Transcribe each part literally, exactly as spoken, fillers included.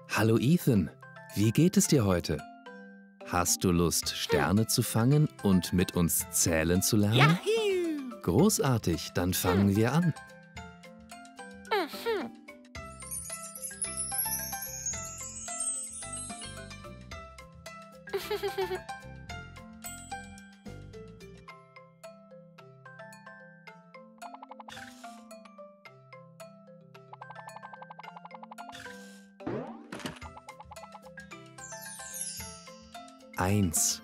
Hallo Ethan, wie geht es dir heute? Hast du Lust, Sterne zu fangen und mit uns zählen zu lernen? Yahoo! Großartig, dann fangen wir an. Mhm. Eins,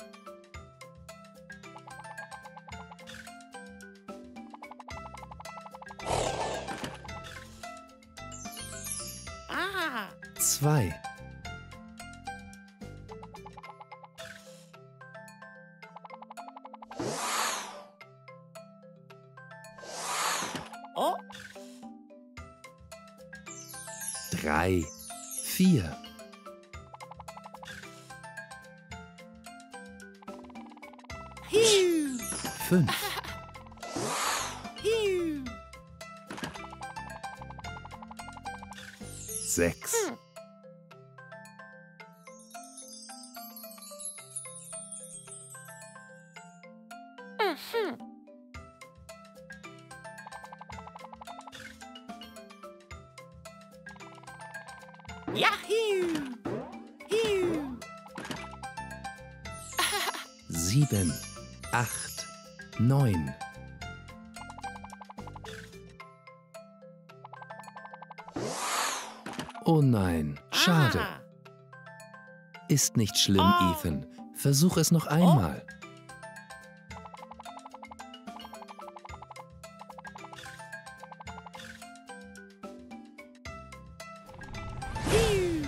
Ah. zwei, Oh. drei, vier, Hiu. fünf, Hiu. sechs, Hm. Mhm. Yahoo! Hiu. sieben, acht, neun, oh nein, schade. Ah. Ist nicht schlimm, Oh. Ethan. Versuch es noch einmal. Hiu.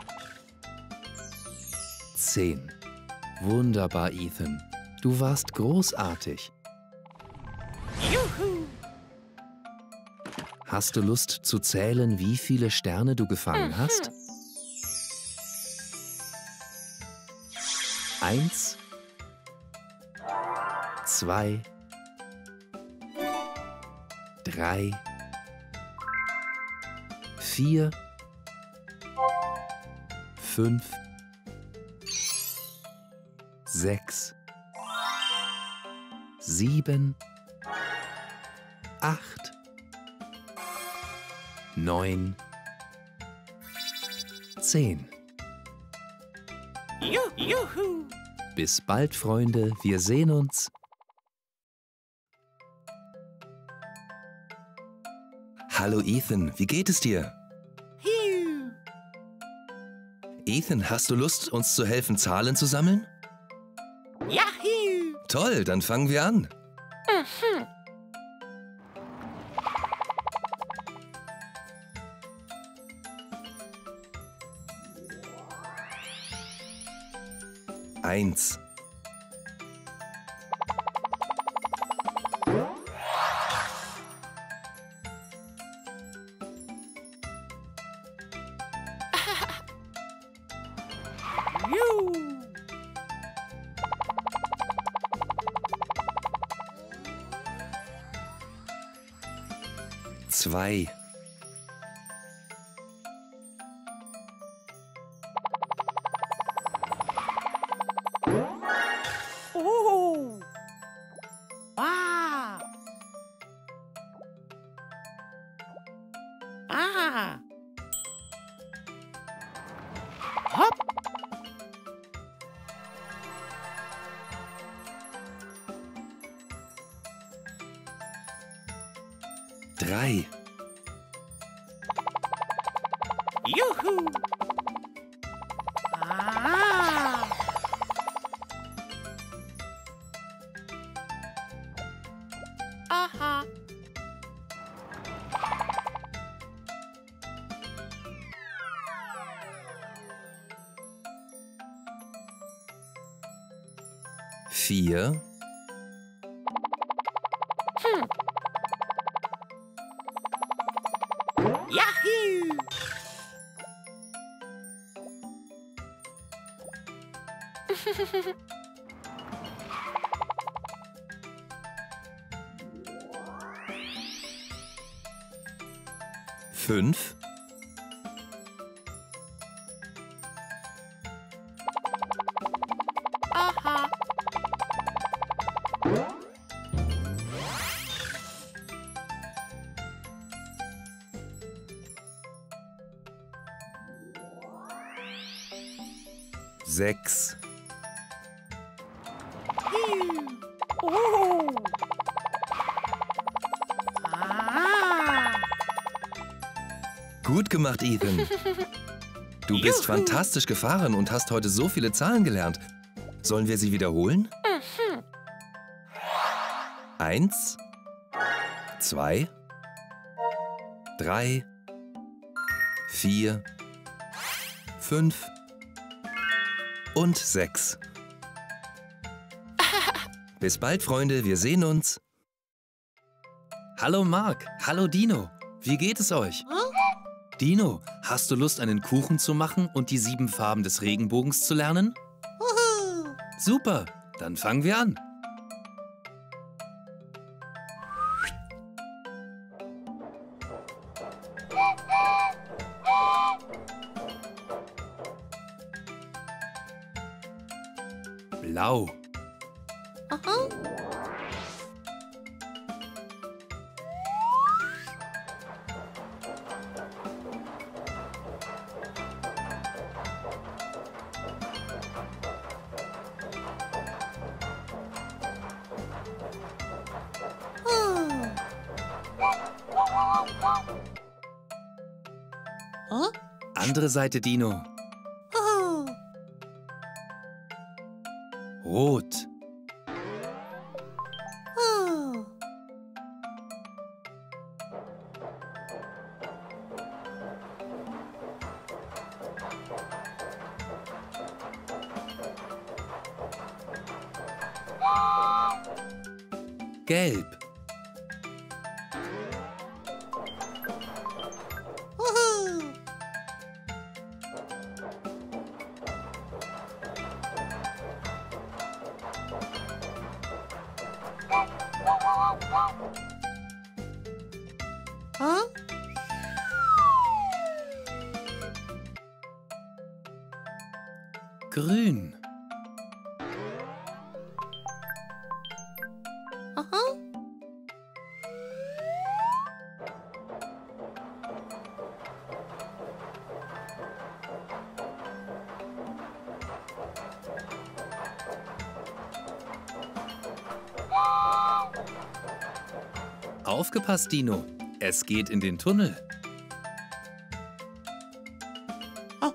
Zehn. Wunderbar, Ethan. Du warst großartig. Juhu. Hast du Lust zu zählen, wie viele Sterne du gefangen Mhm. hast? Eins, zwei, drei, vier, fünf, sechs, sieben, acht, neun, zehn. Ju- Juhu. Bis bald, Freunde. Wir sehen uns. Hallo Ethan, wie geht es dir? Hiu. Ethan, hast du Lust, uns zu helfen, Zahlen zu sammeln? Yahoo! Toll, dann fangen wir an. Mhm. Eins, Ju. zwei, Oh. Ah. Ah. Hopp. drei, Juhu. Ah. Aha. vier, Hm. Yahoo! fünf, sechs. Oh. Ah. Gut gemacht, Ethan. Du bist Juhu. fantastisch gefahren und hast heute so viele Zahlen gelernt. Sollen wir sie wiederholen? Mhm. Eins, zwei, drei, vier, fünf und sechs. Bis bald, Freunde. Wir sehen uns. Hallo Marc. Hallo Dino. Wie geht es euch? Dino, hast du Lust, einen Kuchen zu machen und die sieben Farben des Regenbogens zu lernen? Super, dann fangen wir an. Blau. Aha. Huh? Andere Seite, Dino. Oh. Rot. Oh. Gelb. Woohoo. Huh? Grün. Aha. Aufgepasst, Dino. Es geht in den Tunnel. Aha.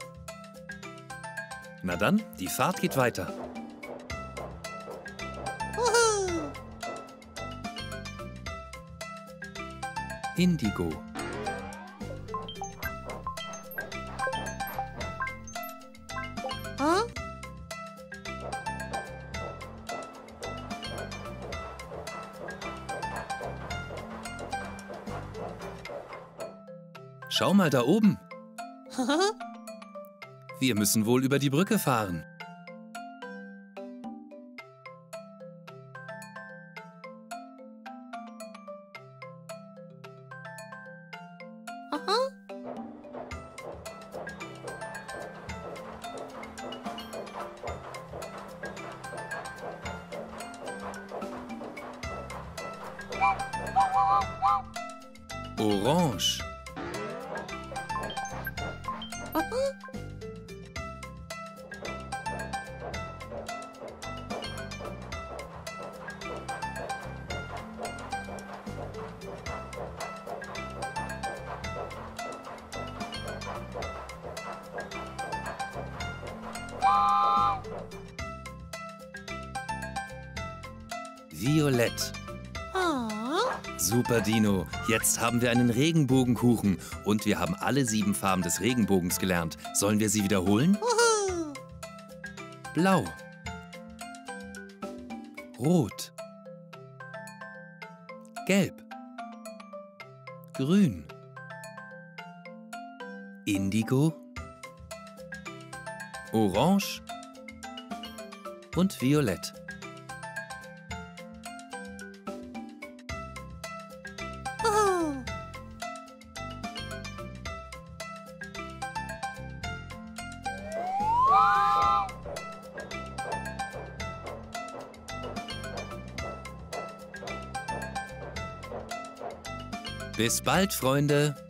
Na dann, die Fahrt geht weiter. Woohoo. Indigo. Huh? Schau mal da oben. Huh? Wir müssen wohl über die Brücke fahren. Aha. Orange. Aha. Violett. Ah. Super, Dino. Jetzt haben wir einen Regenbogenkuchen. Und wir haben alle sieben Farben des Regenbogens gelernt. Sollen wir sie wiederholen? Woohoo. Blau. Rot. Gelb. Grün. Indigo. Orange. Und Violett. Oh. Bis bald, Freunde.